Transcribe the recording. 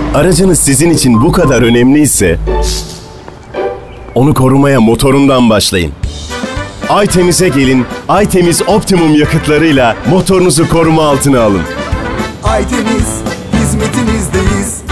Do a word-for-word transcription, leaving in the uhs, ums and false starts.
Aracınız sizin için bu kadar önemliyse onu korumaya motorundan başlayın. Aytemiz'e gelin, Aytemiz Optimum yakıtlarıyla motorunuzu koruma altına alın. Aytemiz, hizmetinizdeyiz.